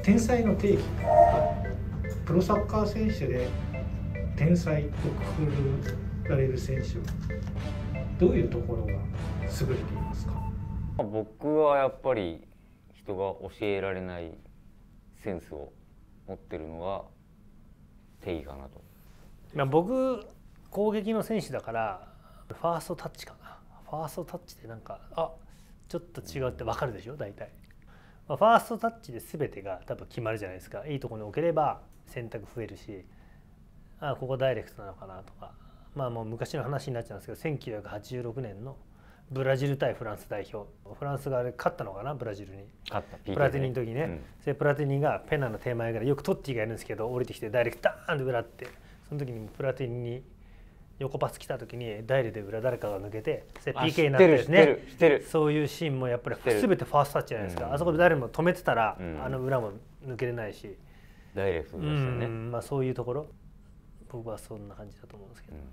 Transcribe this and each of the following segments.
天才の定義、プロサッカー選手で天才とくくられる選手はどういうところが優れていますか？ 僕はやっぱり人が教えられないセンスを持ってるのが定義かなと。 僕攻撃の選手だからファーストタッチかな。ファーストタッチでなんかちょっと違うって分かるでしょ大体。ファーストタッチで全てが多分決まるじゃないですか。いいところに置ければ選択増えるし、ここダイレクトなのかなとか、もう昔の話になっちゃうんですけど、1986年のブラジル対フランス代表、フランスがあれ勝ったのかな、ブラジルに。 勝った、 プラティニの時にね、でプラティニがペナの手前からよくトッティがやるんですけど、降りてきてダイレクトダーンって裏って、その時にプラティニに横パス来た時にダイレで裏誰かが抜けて PK になってですね、そういうシーンもやっぱり全てファーストタッチじゃないですか。あそこで誰も止めてたら、裏も抜けれないし、 ダイレクトでしたね。 そういうところ、僕はそんな感じだと思うんですけど。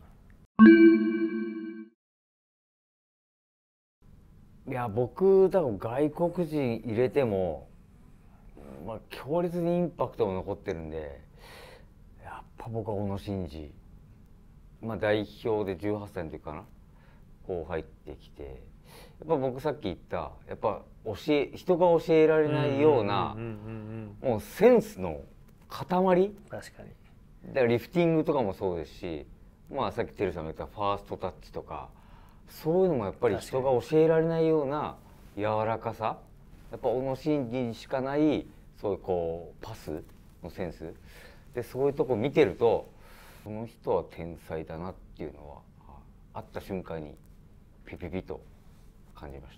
いや僕多分外国人入れても、強烈にインパクトが残ってるんで、やっぱ僕は小野伸二、代表で18歳の時かな、こう入ってきて、やっぱ僕さっき言ったやっぱ人が教えられないようなもうセンスの塊。 確かに。 だからリフティングとかもそうですし、さっきテルさんが言ったファーストタッチとか、そういうのもやっぱり人が教えられないような柔らかさ、やっぱ小野伸二にしかないそういうパスのセンスで、そういうとこ見てるとこの人は天才だなっていうのは会った瞬間にピピピと感じました。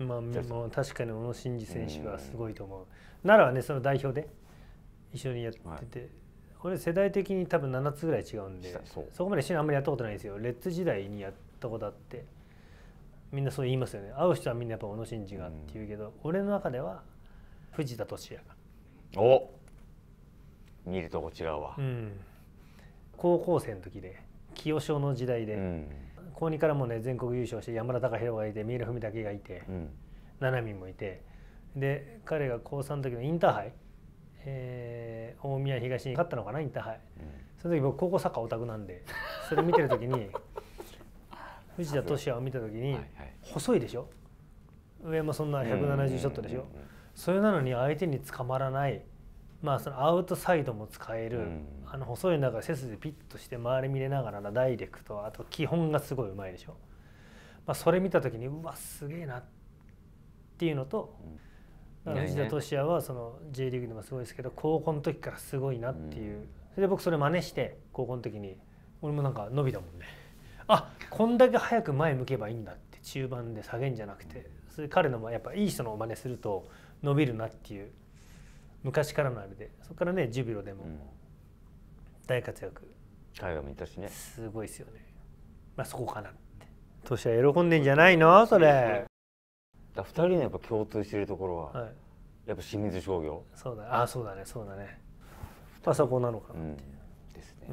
もう確かに小野伸二選手はすごいと思う。奈良はね、その代表で一緒にやってて、これ世代的に多分7つぐらい違うんで、そこまで一緒にあんまりやったことないんですよ。レッツ時代にやったことあって、みんなそう言いますよね。会う人はみんなやっぱ小野伸二がって言うけど、俺の中では藤田俊也が。 お、見るとこ違うわ。 高校生の時で清少の時代で、高2からもね全国優勝して山田貴弘がいて、三浦文武がいて、七海もいて、で彼が高3の時のインターハイ、大宮東に勝ったのかな、インターハイ。その時僕高校サッカーオタクなんで、それ見てる時に藤田俊也を見た時に細いでしょ、上もそんな170ショットでしょ。それなのに相手に捕まらない、そのアウトサイドも使える、細い中で背筋ピッとして周り見れながらダイレクト、あと基本がすごいうまいでしょ。それ見た時にうわすげえなっていうのと、藤田俊也はその J リーグでもすごいですけど、高校の時からすごいなっていう。それで僕それ真似して高校の時に俺もなんか伸びたもんね。こんだけ早く前向けばいいんだって、中盤で下げんじゃなくて、それ彼のやっぱいい人の真似すると伸びるなっていう昔からのあれで、そこからねジュビロでも大活躍、 海外もいたしね、 すごいですよね。そこかなって。俊也喜んでんじゃないのそれ。 2人のやっぱ共通しているところは、やっぱ清水商業。 そうだね。そこなのかなっていう。 ですね。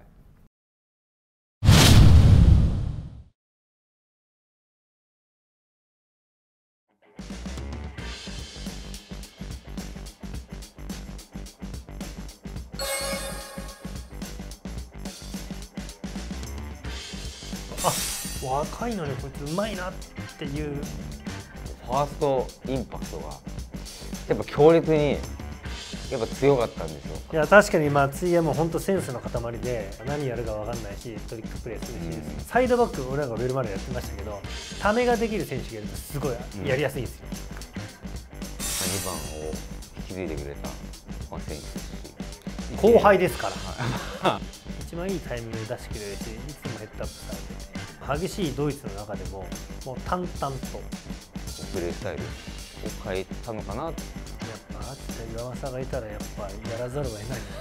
若いのにこいつうまいなっていう。 ファーストインパクトがやっぱ強烈にやっぱ強かったんですよ。 いや確かに松井はもう本当センスの塊で、何やるか分かんないしトリックプレーするし、サイドバック俺らがウェルマルやってましたけど、ためができる選手がいるとすごいやりやすいんですよ。 2番を引き継いでくれた選手ですし、 後輩ですから、一番いいタイミングで出してくれるし、いつもヘッドアップされて、激しいドイツの中でももう淡々とプレースタイルを変えたのかな。やっぱ秋田岩政がいたらやっぱやらざるを得ないよね。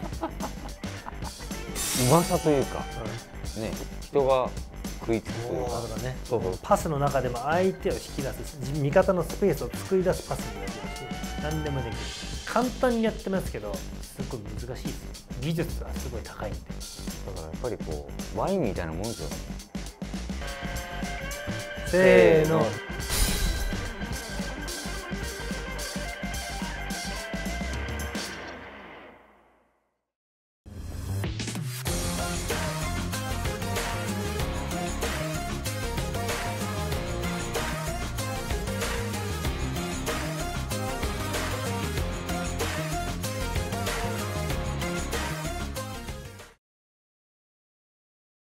うまさというか、ね、人が食いつくというか、 パスの中でも相手を引き出す、味方のスペースを作り出すパスもできるし、何でもできる。簡単にやってますけど、すごい難しいですよ。技術はすごい高いんで。 だからやっぱりワインみたいなもんですよね。 せーの。